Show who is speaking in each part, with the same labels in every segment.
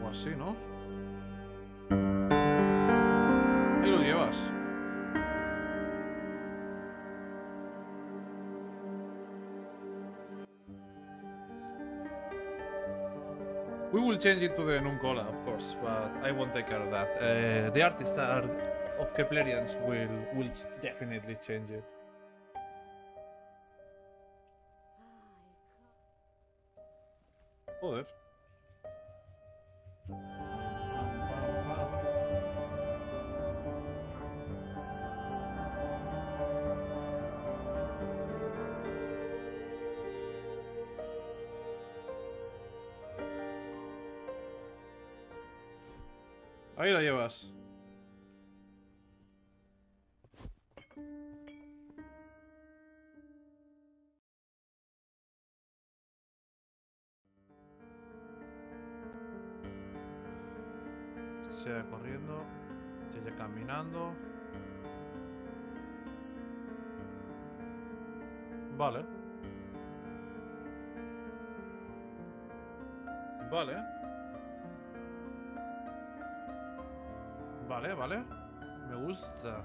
Speaker 1: algo así, ¿no? Ahí lo llevas. We will change it to the Nun Cola, of course, but I won't take care of that. The artists of Keplerians will definitely change it. Joder. Ahí la llevas. Este sigue corriendo. Sigue caminando. Vale. Vale. Vale, vale. Me gusta.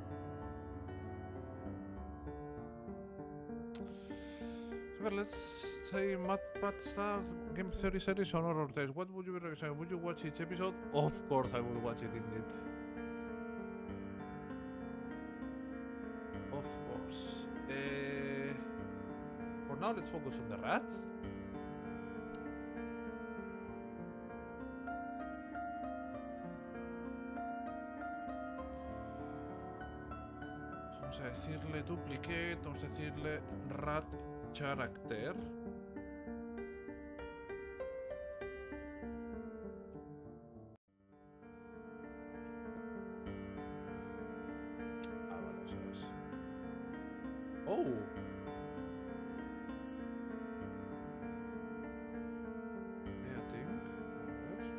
Speaker 1: Let's say Matt stars game 30 series on horror days. What would you recommend? Would you watch each episode? Of course I would watch it indeed. Of course. For now let's focus on the rats. Vamos a decirle duplicate, vamos a decirle rat character. Ah, vale, eso es. Oh. I think. A ver.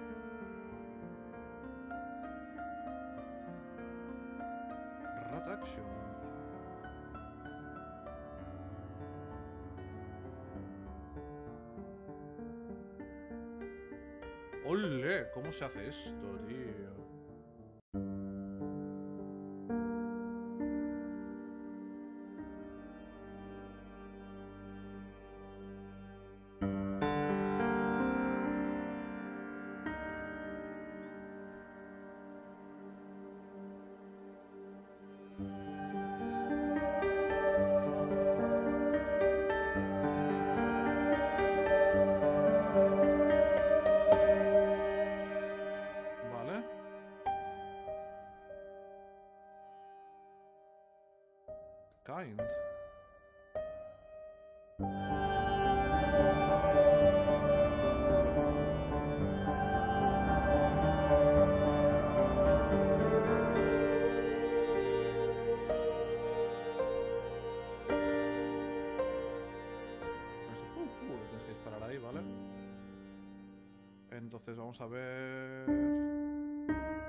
Speaker 1: Rat action. ¡Ole! ¿Cómo se hace esto, tío? Kind. Tienes que disparar ahí, ¿vale? Entonces vamos a ver...